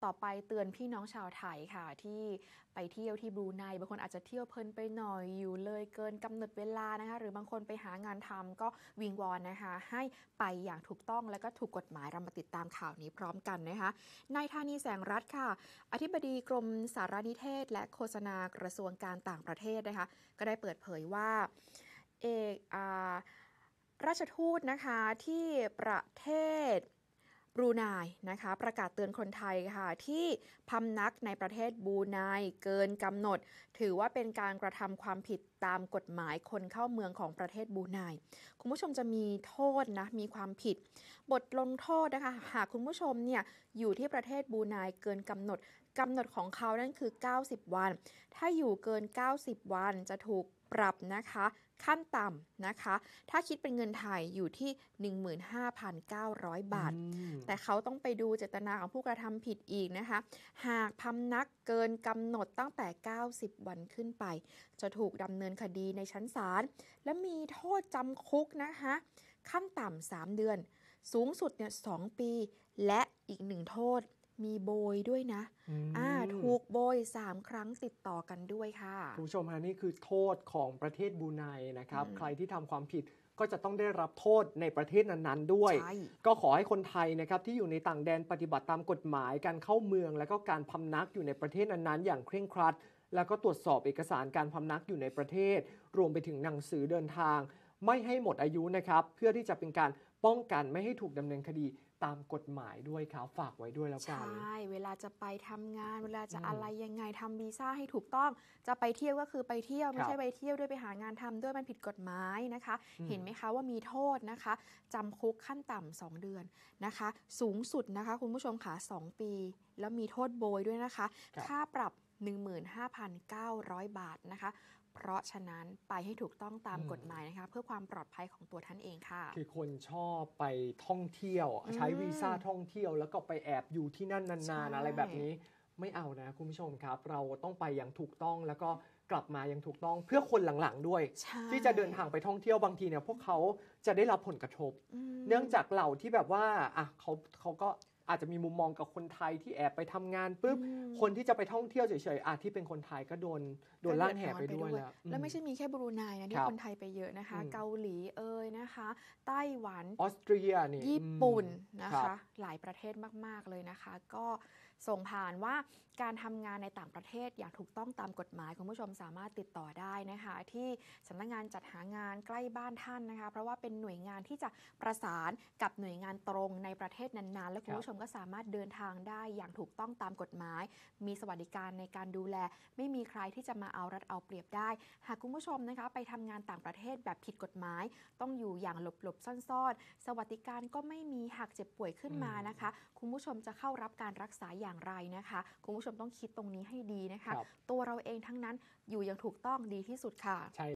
ต่อไปเตือนพี่น้องชาวไทยค่ะที่ไปเที่ยวที่บรูไนบางคนอาจจะเที่ยวเพลินไปหน่อยอยู่เลยเกินกำหนดเวลานะคะหรือบางคนไปหางานทำก็วิงวอนนะคะให้ไปอย่างถูกต้องและก็ถูกกฎหมายเรามาติดตามข่าวนี้พร้อมกันนะคะนายธานีแสงรัตน์ค่ะอธิบดีกรมสารนิเทศและโฆษณากระทรวงการต่างประเทศนะคะก็ได้เปิดเผยว่าเอกราชทูตนะคะที่ประเทศบรูไนนะคะประกาศเตือนคนไทยค่ะที่พำนักในประเทศบรูไนเกินกำหนดถือว่าเป็นการกระทำความผิดตามกฎหมายคนเข้าเมืองของประเทศบรูไนคุณผู้ชมจะมีโทษนะมีความผิดบทลงโทษนะคะหากคุณผู้ชมเนี่ยอยู่ที่ประเทศบรูไนเกินกำหนดของเขานั่นคือ90วันถ้าอยู่เกิน90วันจะถูกปรับนะคะขั้นต่ำนะคะถ้าคิดเป็นเงินไทยอยู่ที่ 15,900 บาทแต่เขาต้องไปดูเจตนาของผู้กระทำผิดอีกนะคะหากพำนักเกินกำหนดตั้งแต่90วันขึ้นไปจะถูกดำเนินคดีในชั้นศาลและมีโทษจำคุกนะคะขั้นต่ำ3เดือนสูงสุดเนี่ย2ปีและอีก1โทษมีโบยด้วยนะถูกโบย3ครั้งติดต่อกันด้วยค่ะคุณผู้ชมฮะนี่คือโทษของประเทศบรูไนนะครับใครที่ทำความผิดก็จะต้องได้รับโทษในประเทศนั้นๆด้วยก็ขอให้คนไทยนะครับที่อยู่ในต่างแดนปฏิบัติตามกฎหมายการเข้าเมืองและก็การพำนักอยู่ในประเทศนั้นๆอย่างเคร่งครัดแล้วก็ตรวจสอบเอกสารการพำนักอยู่ในประเทศรวมไปถึงหนังสือเดินทางไม่ให้หมดอายุนะครับเพื่อที่จะเป็นการป้องกันไม่ให้ถูกดำเนินคดีตามกฎหมายด้วยครับฝากไว้ด้วยแล้วกันใช่เวลาจะไปทำงานเวลาจะอะไรยังไงทำวีซ่าให้ถูกต้องจะไปเที่ยวก็คือไปเที่ยวไม่ใช่ไปเที่ยวด้วยไปหางานทำด้วยมันผิดกฎหมายนะคะเห็นไหมคะว่ามีโทษนะคะจำคุกขั้นต่ำ2เดือนนะคะสูงสุดนะคะคุณผู้ชมค่ะ2ปีแล้วมีโทษโบยด้วยนะคะค่าปรับ 15,900 บาทนะคะเพราะฉะนั้นไปให้ถูกต้องตามกฎหมายนะคะเพื่อความปลอดภัยของตัวท่านเองค่ะคือคนชอบไปท่องเที่ยวใช้วีซ่าท่องเที่ยวแล้วก็ไปแอบอยู่ที่นั่นนานๆอะไรแบบนี้ไม่เอานะคุณผู้ชมครับเราต้องไปอย่างถูกต้องแล้วก็กลับมาอย่างถูกต้องเพื่อคนหลังๆด้วยที่จะเดินทางไปท่องเที่ยวบางทีเนี่ยพวกเขาจะได้รับผลกระทบเนื่องจากเหล่าที่แบบว่าเขาก็อาจจะมีมุมมองกับคนไทยที่แอบไปทำงานปุ๊บคนที่จะไปท่องเที่ยวเฉยๆที่เป็นคนไทยก็โดนล่างแหไปด้วยแล้วไม่ใช่มีแค่บรูไนนะที่คนไทยไปเยอะนะคะเกาหลีนะคะไต้หวันออสเตรียนี่ญี่ปุ่นนะคะหลายประเทศมากๆเลยนะคะก็ส่งผ่านว่าการทำงานในต่างประเทศอย่างถูกต้องตามกฎหมายคุณผู้ชมสามารถติดต่อได้นะคะที่สำนักงานจัดหางานใกล้บ้านท่านนะคะเพราะว่าเป็นหน่วยงานที่จะประสานกับหน่วยงานตรงในประเทศนั้นๆและคุณผู้ชมก็สามารถเดินทางได้อย่างถูกต้องตามกฎหมายมีสวัสดิการในการดูแลไม่มีใครที่จะมาเอารัดเอาเปรียบได้หากคุณผู้ชมนะคะไปทำงานต่างประเทศแบบผิดกฎหมายต้องอยู่อย่างหลบๆซ่อนๆสวัสดิการก็ไม่มีหากเจ็บป่วยขึ้นมานะคะคุณผู้ชมจะเข้ารับการรักษาอย่างไรนะคะคุณผู้ชมต้องคิดตรงนี้ให้ดีนะคะตัวเราเองทั้งนั้นอยู่อย่างถูกต้องดีที่สุดค่ะ